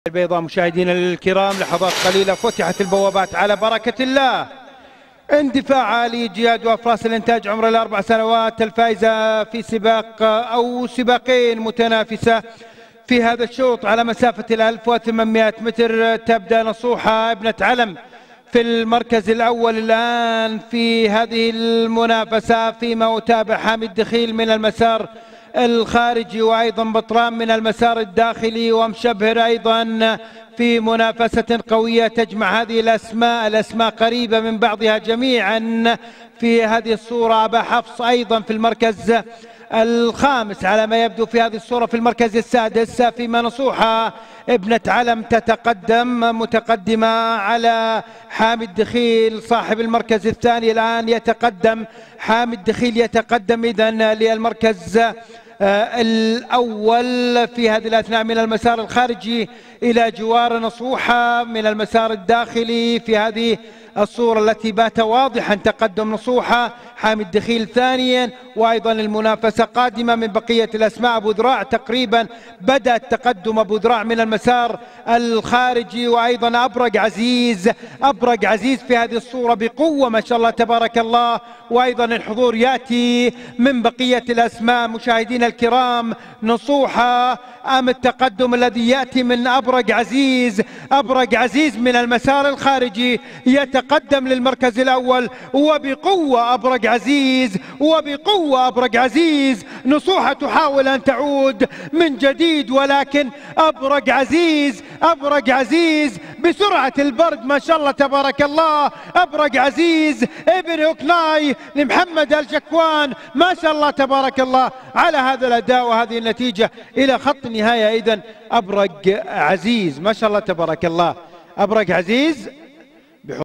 البيضاء. مشاهدينا الكرام، لحظات قليلة فتحت البوابات على بركة الله. اندفاع عالي، جياد وافراس الانتاج عمر الاربع سنوات الفائزة في سباق او سباقين متنافسة في هذا الشوط على مسافة 1800 متر. تبدأ نصوحة ابنة علم في المركز الأول الآن في هذه المنافسة، فيما أتابع حامد دخيل من المسار الخارجي وأيضا بطران من المسار الداخلي، ومشبهر أيضا في منافسة قوية تجمع هذه الأسماء قريبة من بعضها جميعا في هذه الصورة. أبا حفص أيضا في المركز الخامس على ما يبدو في هذه الصورة في المركز السادس، فيما نصوحة ابنة علم تتقدم متقدمة على حامد دخيل صاحب المركز الثاني. الآن يتقدم حامد دخيل، يتقدم إذن للمركز الأول في هذه الأثناء من المسار الخارجي إلى جوار نصوحة من المسار الداخلي في هذه الصورة التي بات واضحا تقدم نصوحة. حامد دخيل ثانيا، وأيضا المنافسة قادمة من بقية الأسماء. أبو ذراع تقريبا بدأ التقدم، أبو ذراع من المسار الخارجي، وأيضا أبرق عزيز في هذه الصورة بقوة ما شاء الله تبارك الله. وأيضا الحضور يأتي من بقية الأسماء. مشاهدينا الكرام، نصوحة أم التقدم الذي يأتي من أبرق عزيز من المسار الخارجي يتقدم للمركز الأول وبقوة أبرق عزيز. نصوحة تحاول أن تعود من جديد، ولكن أبرق عزيز بسرعة البرد ما شاء الله تبارك الله. أبرق عزيز ابن هوكناي لمحمد الجكوان، ما شاء الله تبارك الله على هذا الأداء وهذه النتيجة إلى خط النهاية. إذن أبرق عزيز ما شاء الله تبارك الله. أبرق عزيز